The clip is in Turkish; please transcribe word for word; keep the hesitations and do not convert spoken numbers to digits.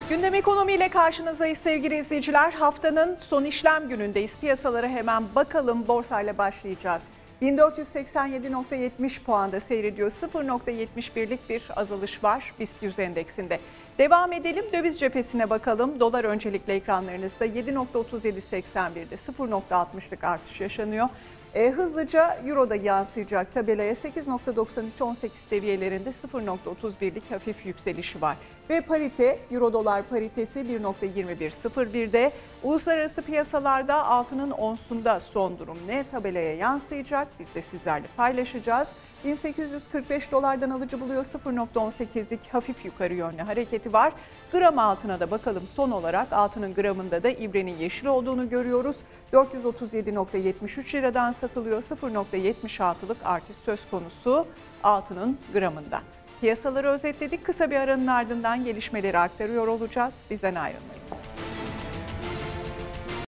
Gündem ekonomiyle karşınızdayız sevgili izleyiciler. Haftanın son işlem günündeyiz. Piyasalara hemen bakalım. Borsayla başlayacağız. bin dört yüz seksen yedi nokta yetmiş puanda seyrediyor. sıfır nokta yetmiş birlik bir azalış var BIST yüz endeksinde. Devam edelim. Döviz cephesine bakalım. Dolar öncelikle ekranlarınızda yedi nokta otuz yedi seksen birde sıfır nokta altmışlık artış yaşanıyor. E, hızlıca Euro'da yansıyacak tabelaya sekiz nokta doksan üç on sekiz seviyelerinde sıfır nokta otuz birlik hafif yükselişi var. Ve parite, Euro dolar paritesi bir nokta yirmi bir sıfır birde. Uluslararası piyasalarda altının onsunda son durum ne? Tabelaya yansıyacak. Biz de sizlerle paylaşacağız. bin sekiz yüz kırk beş dolardan alıcı buluyor. sıfır nokta on sekizlik hafif yukarı yönlü hareketi var. Gram altına da bakalım. Son olarak altının gramında da ibrenin yeşil olduğunu görüyoruz. dört yüz otuz yedi nokta yetmiş üç liradan satılıyor. sıfır nokta yetmiş altılık artış söz konusu altının gramında. Piyasaları özetledik. Kısa bir aranın ardından gelişmeleri aktarıyor olacağız. Bizden ayrılmayın.